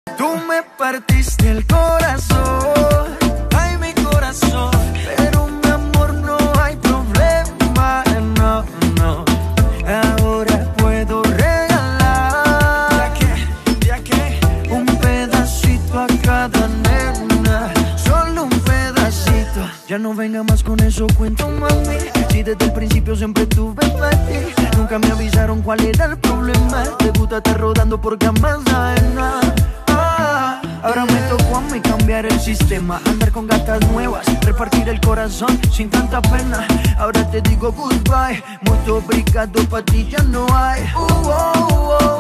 Tú me partiste el corazón, ay mi corazón, pero mi amor no hay problema, no, no. Ahora puedo regalar ¿ya qué? Un pedacito a cada nena, solo un pedacito. Ya no venga más con eso, cuento mami, si desde el principio siempre tuve para ti. Nunca me avisaron cuál era el problema, te gusta estar rodando por camas ajenas. Ahora me tocó a mí cambiar el sistema, andar con gatas nuevas, repartir el corazón sin tanta pena. Ahora te digo goodbye, mucho obrigado, pa' ti ya no hay.